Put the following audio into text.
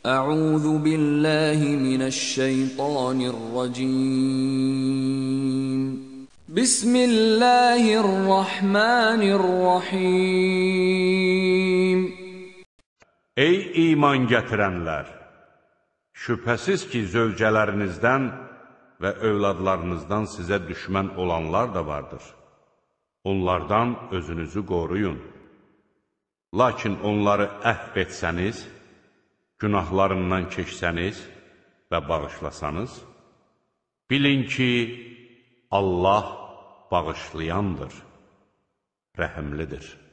أعوذ بالله من الشيطان الرجيم بسم الله الرحمن الرحيم Ey iman gətirənlər! Şübhəsiz ki, zövcələrinizdən və övladlarınızdan sizə düşmən olanlar da vardır. Onlardan özünüzü qoruyun. Lakin onları əhv etsəniz, günahlarından keçsəniz və bağışlasanız, bilin ki, Allah bağışlayandır, rəhimlidir.